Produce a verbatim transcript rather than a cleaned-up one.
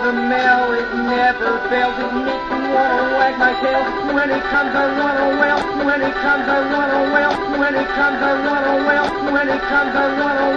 The mail, it never fails. It makes me wanna wag my tail. When it comes, I wanna wail. When it comes, I wanna wail. When it comes, I wanna wail. When it comes, I wanna